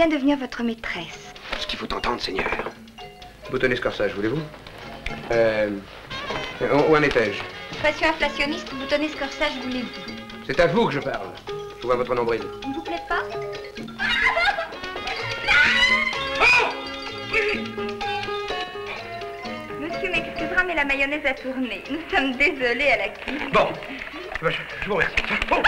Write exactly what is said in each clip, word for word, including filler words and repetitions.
bien devenir votre maîtresse. Ce qu'il faut entendre, Seigneur. Boutonner ce corsage, voulez-vous? Euh... Où en étais-je? Pression inflationniste, boutonnez ce corsage, voulez-vous? C'est à vous que je parle. Je vois votre nombril. Il ne vous plaît pas? Monsieur m'excusera, mais la mayonnaise a tourné. Nous sommes désolés à la cuisine. Bon, je, je vous remercie. Oh.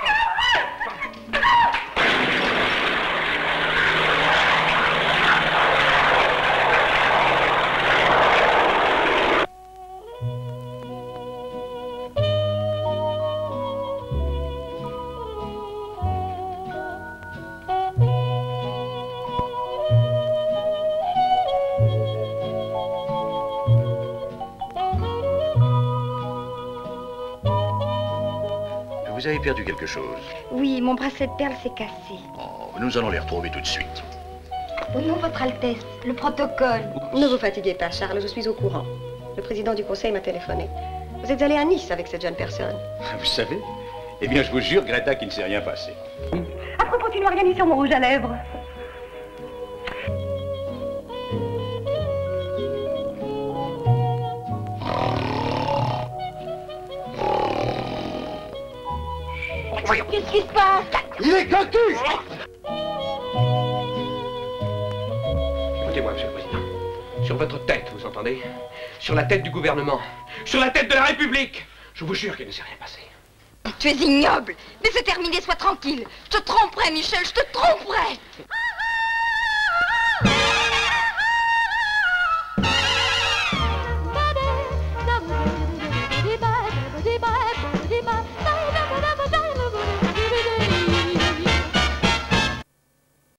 Vous avez perdu quelque chose? Oui, mon bracelet de perles s'est cassé. Oh, nous allons les retrouver tout de suite. Oh non, Votre Altesse, le protocole. Ne vous fatiguez pas, Charles, je suis au courant. Le président du conseil m'a téléphoné. Vous êtes allé à Nice avec cette jeune personne. Vous savez? Eh bien, je vous jure, Greta, qu'il ne s'est rien passé. À propos, tu n'as rien mis sur mon rouge à lèvres. Qu'est-ce qui se passe? Il est cocu! Écoutez-moi, Monsieur le Président. Sur votre tête, vous entendez? Sur la tête du gouvernement. Sur la tête de la République. Je vous jure qu'il ne s'est rien passé. Tu es ignoble. Mais c'est terminé, sois tranquille. Je te tromperai, Michel, je te tromperai.